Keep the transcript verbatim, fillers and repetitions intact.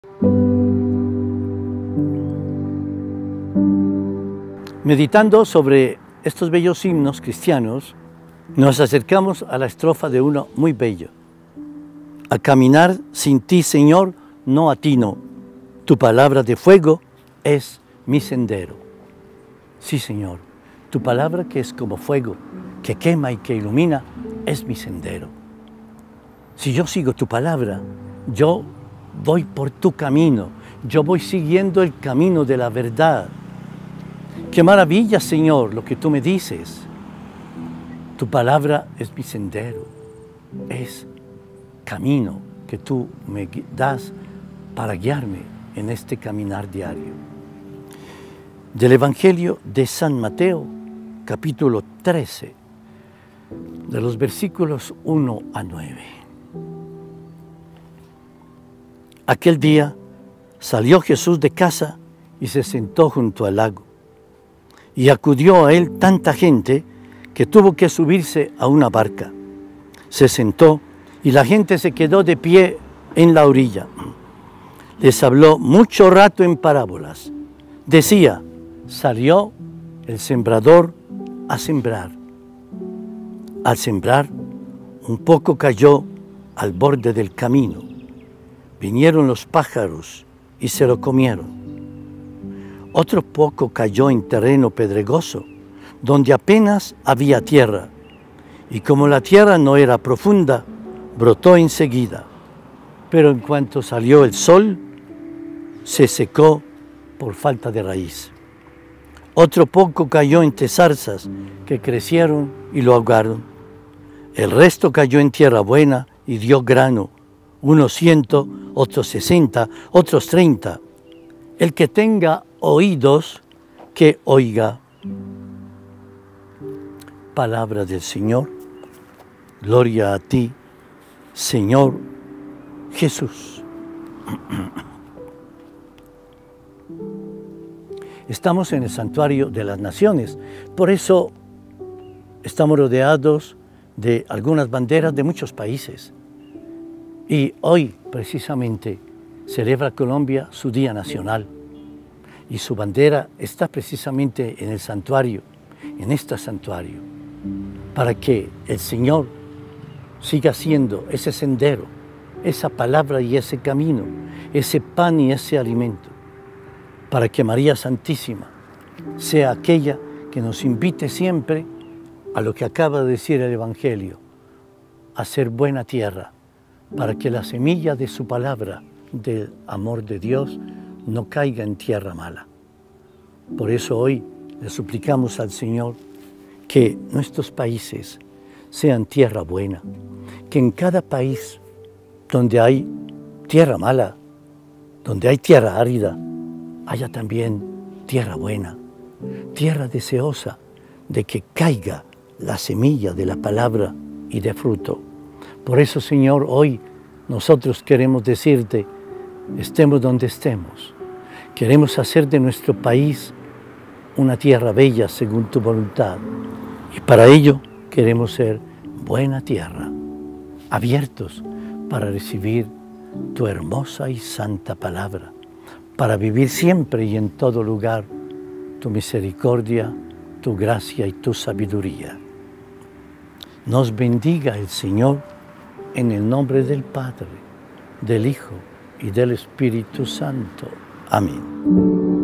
Meditando sobre estos bellos himnos cristianos, nos acercamos a la estrofa de uno muy bello. A caminar sin ti, Señor, no atino. Tu palabra de fuego es mi sendero. Sí, Señor, tu palabra que es como fuego, que quema y que ilumina, es mi sendero. Si yo sigo tu palabra, yo voy por tu camino, yo voy siguiendo el camino de la verdad. Qué maravilla, Señor, lo que tú me dices. Tu palabra es mi sendero, es camino que tú me das para guiarme en este caminar diario. Del Evangelio de San Mateo, capítulo trece, de los versículos uno a nueve. Aquel día salió Jesús de casa y se sentó junto al lago. Y acudió a él tanta gente que tuvo que subirse a una barca. Se sentó y la gente se quedó de pie en la orilla. Les habló mucho rato en parábolas. Decía, salió el sembrador a sembrar. Al sembrar, un poco cayó al borde del camino. Vinieron los pájaros y se lo comieron. Otro poco cayó en terreno pedregoso, donde apenas había tierra, y como la tierra no era profunda, brotó enseguida. Pero en cuanto salió el sol, se secó por falta de raíz. Otro poco cayó entre zarzas que crecieron y lo ahogaron. El resto cayó en tierra buena y dio grano, unos ciento, otros sesenta, otros treinta. El que tenga oídos, que oiga. Palabra del Señor. Gloria a ti, Señor Jesús. Estamos en el Santuario de las Naciones, por eso estamos rodeados de algunas banderas de muchos países. Y hoy, precisamente, celebra Colombia su Día Nacional. Y su bandera está precisamente en el santuario, en este santuario, para que el Señor siga siendo ese sendero, esa palabra y ese camino, ese pan y ese alimento, para que María Santísima sea aquella que nos invite siempre a lo que acaba de decir el Evangelio, a ser buena tierra, para que la semilla de su palabra, del amor de Dios, no caiga en tierra mala. Por eso hoy le suplicamos al Señor que nuestros países sean tierra buena, que en cada país donde hay tierra mala, donde hay tierra árida, haya también tierra buena, tierra deseosa de que caiga la semilla de la palabra y de fruto. Por eso, Señor, hoy nosotros queremos decirte, estemos donde estemos, queremos hacer de nuestro país una tierra bella según tu voluntad. Y para ello queremos ser buena tierra, abiertos para recibir tu hermosa y santa palabra, para vivir siempre y en todo lugar tu misericordia, tu gracia y tu sabiduría. Nos bendiga el Señor en el nombre del Padre, del Hijo y del Espíritu Santo. Amén.